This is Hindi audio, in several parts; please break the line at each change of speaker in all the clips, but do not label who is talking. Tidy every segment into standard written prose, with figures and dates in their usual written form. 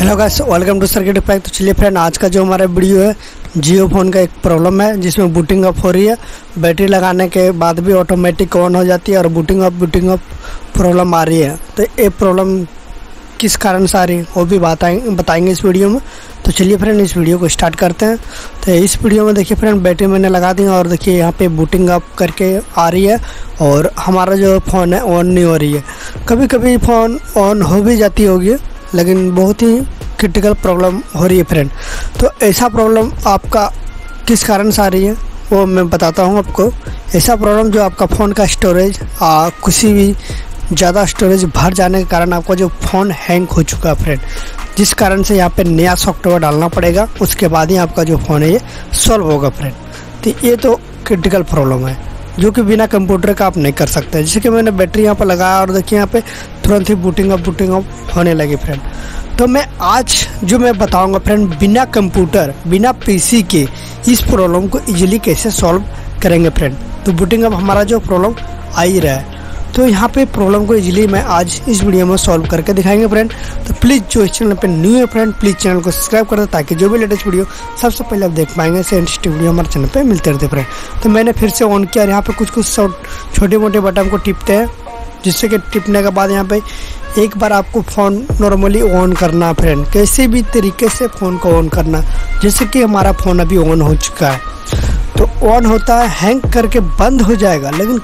Hello guys, welcome to circuit pack. तो चलिए फ्रेंड, आज का जो हमारा वीडियो है, जियो फ़ोन का एक प्रॉब्लम है जिसमें बूटिंग अप हो रही है। बैटरी लगाने के बाद भी ऑटोमेटिक ऑन हो जाती है और बूटिंग अप प्रॉब्लम आ रही है। तो ये प्रॉब्लम किस कारण से आ रही है वो भी बताएंगे इस वीडियो में। तो चलिए फ्रेंड, इस वीडियो को स्टार्ट करते हैं। तो इस वीडियो में देखिए फ्रेंड, बैटरी मैंने लगा दी और देखिए यहाँ पे बूटिंग अप करके आ रही है और हमारा जो फ़ोन है ऑन नहीं हो रही है। कभी कभी फ़ोन ऑन हो भी जाती होगी, लेकिन बहुत ही क्रिटिकल प्रॉब्लम हो रही है फ्रेंड। तो ऐसा प्रॉब्लम आपका किस कारण से आ रही है वो मैं बताता हूँ आपको। ऐसा प्रॉब्लम जो आपका फ़ोन का स्टोरेज किसी भी ज़्यादा स्टोरेज भर जाने के कारण आपका जो फ़ोन हैंग हो चुका है फ्रेंड, जिस कारण से यहाँ पे नया सॉफ्टवेयर डालना पड़ेगा, उसके बाद ही आपका जो फ़ोन है ये सॉल्व होगा फ्रेंड। तो ये तो क्रिटिकल प्रॉब्लम है जो कि बिना कंप्यूटर का आप नहीं कर सकते। जैसे कि मैंने बैटरी यहाँ पर लगाया और देखिए यहाँ पे तुरंत ही बूटिंग अप होने लगी फ्रेंड। तो मैं आज जो मैं बताऊंगा फ्रेंड, बिना कंप्यूटर बिना पीसी के इस प्रॉब्लम को इजीली कैसे सॉल्व करेंगे फ्रेंड। तो बूटिंग अप हमारा जो प्रॉब्लम आ ही रहा है, तो यहाँ पे प्रॉब्लम को इजीली मैं आज इस वीडियो में सॉल्व करके दिखाएंगे फ्रेंड। तो प्लीज़ जो इस चैनल पे न्यू है फ्रेंड, प्लीज़ चैनल को सब्सक्राइब कर दे ताकि जो भी लेटेस्ट वीडियो सबसे पहले आप देख पाएंगे। ऐसे इंटरेस्टिंग वीडियो हमारे चैनल पे मिलते रहते फ्रेंड। तो मैंने फिर से ऑन किया और यहाँ पे कुछ छोटे मोटे बटन को टिपते हैं, जिससे कि टिपने के बाद यहाँ पे एक बार आपको फ़ोन नॉर्मली ऑन करना फ्रेंड, कैसे भी तरीके से फ़ोन को ऑन करना। जैसे कि हमारा फ़ोन अभी ऑन हो चुका है, तो ऑन होता है, हैंग करके बंद हो जाएगा, लेकिन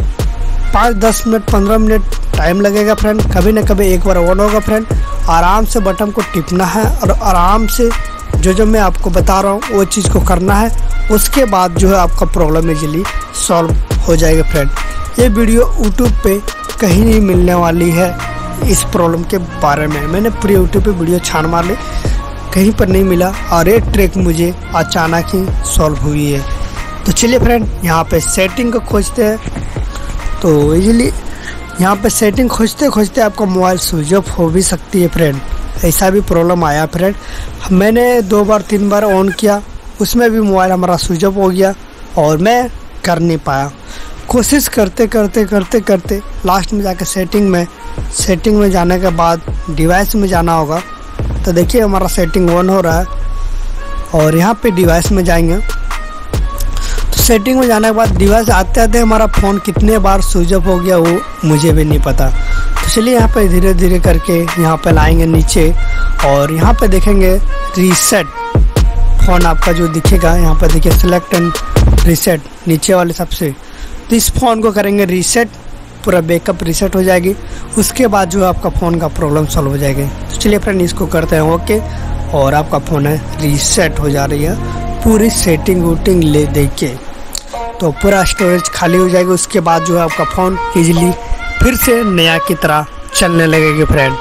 5-10 मिनट 15 मिनट टाइम लगेगा फ्रेंड। कभी ना कभी एक बार ऑन होगा फ्रेंड। आराम से बटन को टिपना है और आराम से जो मैं आपको बता रहा हूँ वो चीज़ को करना है। उसके बाद जो है आपका प्रॉब्लम इजीली सॉल्व हो जाएगा फ्रेंड। ये वीडियो यूट्यूब पे कहीं नहीं मिलने वाली है इस प्रॉब्लम के बारे में। मैंने पूरे यूट्यूब पे वीडियो छान मार ली, कहीं पर नहीं मिला और ये ट्रिक मुझे अचानक ही सॉल्व हुई है। तो चलिए फ्रेंड, यहाँ पे सेटिंग को खोजते हैं। तो इजीली यहाँ पे सेटिंग खोजते खोजते आपका मोबाइल स्विच ऑफ हो भी सकती है फ्रेंड। ऐसा भी प्रॉब्लम आया फ्रेंड। मैंने 2 बार 3 बार ऑन किया, उसमें भी मोबाइल हमारा स्विच ऑफ हो गया और मैं कर नहीं पाया। कोशिश करते करते लास्ट में जाकर सेटिंग में जाने के बाद डिवाइस में जाना होगा। तो देखिए हमारा सेटिंग ऑन हो रहा है और यहाँ पे डिवाइस में जाएंगे। तो सेटिंग में जाने के बाद डिवाइस आते आते हमारा फ़ोन कितने बार स्विच ऑफ हो गया वो मुझे भी नहीं पता। तो चलिए यहाँ पे धीरे धीरे करके यहाँ पे लाएंगे नीचे और यहाँ पे देखेंगे रीसेट फ़ोन आपका जो दिखेगा। यहाँ पे देखिए सिलेक्ट एंड रीसेट नीचे वाले सबसे। तो इस फ़ोन को करेंगे रीसेट, पूरा बैकअप रीसेट हो जाएगी। उसके बाद जो आपका फ़ोन का प्रॉब्लम सॉल्व हो जाएगी। तो चलिए फ्रेंड, इसको करते हैं ओके और आपका फ़ोन है रीसेट हो जा रही है पूरी सेटिंग वूटिंग ले दे के। तो पूरा स्टोरेज खाली हो जाएगी। उसके बाद जो है आपका फ़ोन इजीली फिर से नया की तरह चलने लगेगी फ्रेंड।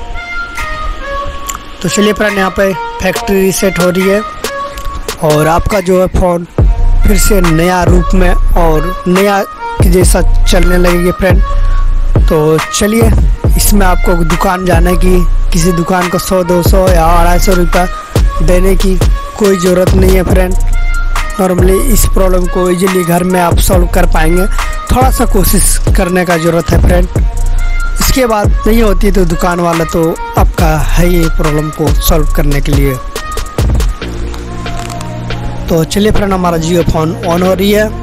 तो चलिए फ्रेंड, यहाँ पे फैक्ट्री रीसेट हो रही है और आपका जो है फ़ोन फिर से नया रूप में और नया जैसा चलने लगेगी फ्रेंड। तो चलिए, इसमें आपको दुकान जाने की, किसी दुकान को 100-200 या 250 रुपया देने की कोई ज़रूरत नहीं है फ्रेंड। नॉर्मली इस प्रॉब्लम को इजीली घर में आप सॉल्व कर पाएंगे। थोड़ा सा कोशिश करने का ज़रूरत है फ्रेंड। इसके बाद नहीं होती तो दुकान वाला तो आपका है ये प्रॉब्लम को सॉल्व करने के लिए। तो चलिए फ्रेंड, हमारा जियो फ़ोन ऑन हो रही है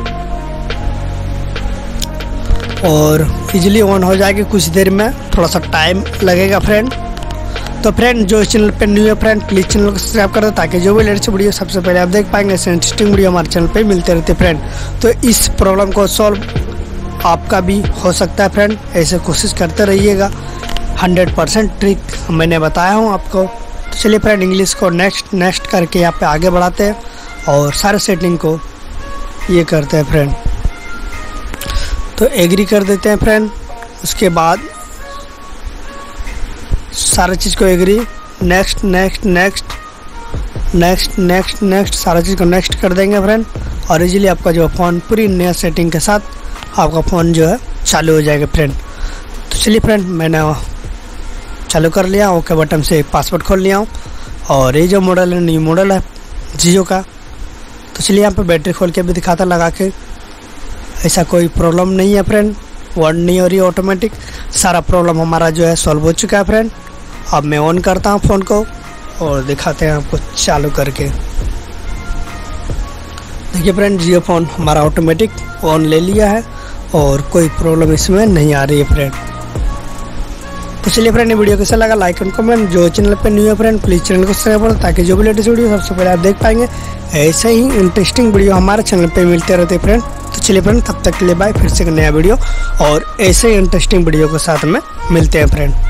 और इजीली ऑन हो जाएगी कुछ देर में, थोड़ा सा टाइम लगेगा फ्रेंड। तो फ्रेंड, जो इस चैनल पे न्यू है फ्रेंड, प्लीज़ चैनल को सब्सक्राइब कर दो ताकि जो भी लेटेस्ट वीडियो सबसे पहले आप देख पाएंगे। ऐसे इंटरेस्टिंग वीडियो हमारे चैनल पे मिलते रहते फ्रेंड। तो इस प्रॉब्लम को सॉल्व आपका भी हो सकता है फ्रेंड। ऐसे कोशिश करते रहिएगा। 100% ट्रिक मैंने बताया हूँ आपको। तो चलिए फ्रेंड, इंग्लिश को नेक्स्ट करके यहाँ पे आगे बढ़ाते हैं और सारे सेटिंग को ये करते हैं फ्रेंड। तो एग्री कर देते हैं फ्रेंड। उसके बाद सारा चीज़ को एग्री, नेक्स्ट सारा चीज़ को नेक्स्ट कर देंगे फ्रेंड और इजीली आपका जो फ़ोन पूरी नया सेटिंग के साथ आपका फ़ोन जो है चालू हो जाएगा फ्रेंड। तो चलिए फ्रेंड, मैंने चालू कर लिया, ओके बटन से पासवर्ड खोल लिया हूँ और ये जो मॉडल है न्यू मॉडल है जियो का। तो चलिए यहाँ पे बैटरी खोल के भी दिखाता लगा के। ऐसा कोई प्रॉब्लम नहीं है फ्रेंड, ऑन नहीं हो रही ऑटोमेटिक। सारा प्रॉब्लम हमारा जो है सॉल्व हो चुका है फ्रेंड। अब मैं ऑन करता हूँ फ़ोन को और दिखाते हैं आपको चालू करके। देखिए फ्रेंड, जियो फ़ोन हमारा ऑटोमेटिक ऑन ले लिया है और कोई प्रॉब्लम इसमें नहीं आ रही है फ्रेंड। तो चलिए फ्रेंड, ये वीडियो कैसा लगा लाइक एंड कमेंट। जो चैनल पे न्यू है फ्रेंड प्लीज़ चैनल को सब्सक्राइब करो ताकि जो भी लेटेस्ट वीडियो सबसे पहले आप देख पाएंगे। ऐसे ही इंटरेस्टिंग वीडियो हमारे चैनल पे मिलते रहते हैं फ्रेंड। तो चलिए फ्रेंड, तब तक के लिए बाय, फिर से एक नया वीडियो और ऐसे ही इंटरेस्टिंग वीडियो के साथ में मिलते हैं फ्रेंड।